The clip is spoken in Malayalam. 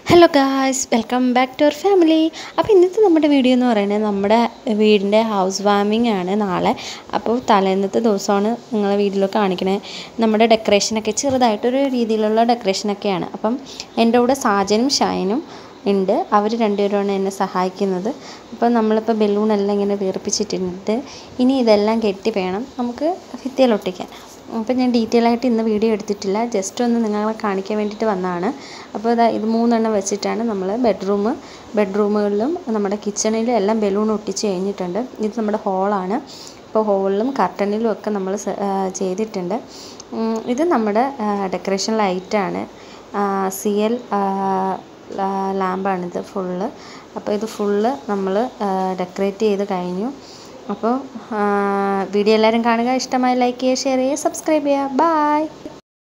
Hello guys, welcome back to our family. അപ്പോൾ ഇന്നത്തെ നമ്മുടെ വീഡിയോ എന്ന് പറയുന്നത് നമ്മുടെ വീടിൻ്റെ ഹൗസ് വാമിംഗ് ആണ് നാളെ. അപ്പോൾ തലേന്നത്തെ ദിവസമാണ് നിങ്ങളെ വീഡിയോയിൽ കാണിക്കണേ. നമ്മുടെ ഡെക്കറേഷനൊക്കെ ചെറുതായിട്ടൊരു രീതിയിലുള്ള ഡെക്കറേഷനൊക്കെയാണ്. അപ്പം എൻ്റെ കൂടെ സാജനും ഷൈനും ഉണ്ട്. അവർ രണ്ടുപേരുമാണ് എന്നെ സഹായിക്കുന്നത്. അപ്പോൾ നമ്മളിപ്പോൾ ബലൂണെല്ലാം ഇങ്ങനെ വീർപ്പിച്ചിട്ടുണ്ട്. ഇനി ഇതെല്ലാം കെട്ടി വേണം നമുക്ക് ഭിത്തിയിലൊട്ടിക്കാൻ. അപ്പോൾ ഞാൻ ഡീറ്റെയിൽ ആയിട്ട് ഇന്ന് വീഡിയോ എടുത്തിട്ടില്ല, ജസ്റ്റ് ഒന്ന് നിങ്ങളെ കാണിക്കാൻ വേണ്ടിയിട്ട് വന്നതാണ്. അപ്പോൾ ഇത് 3 വെച്ചിട്ടാണ് നമ്മൾ ബെഡ്റൂമുകളിലും നമ്മുടെ കിച്ചണിലും എല്ലാം ബലൂൺ ഒട്ടിച്ച് കഴിഞ്ഞിട്ടുണ്ട്. ഇത് നമ്മുടെ ഹോളാണ്. അപ്പോൾ ഹോളിലും കർട്ടനിലും ഒക്കെ നമ്മൾ ചെയ്തിട്ടുണ്ട്. ഇത് നമ്മുടെ ഡെക്കറേഷൻ ലൈറ്റാണ്. CL ലാമ്പാണിത് ഫുള്ള്. അപ്പോൾ ഇത് ഫുള്ള് നമ്മൾ ഡെക്കറേറ്റ് ചെയ്ത് കഴിഞ്ഞു. അപ്പോൾ വീഡിയോ എല്ലാവരും കാണുക. ഇഷ്ടമായി ലൈക്ക് ചെയ്യുക, ഷെയർ ചെയ്യുക, സബ്സ്ക്രൈബ് ചെയ്യുക. ബൈ.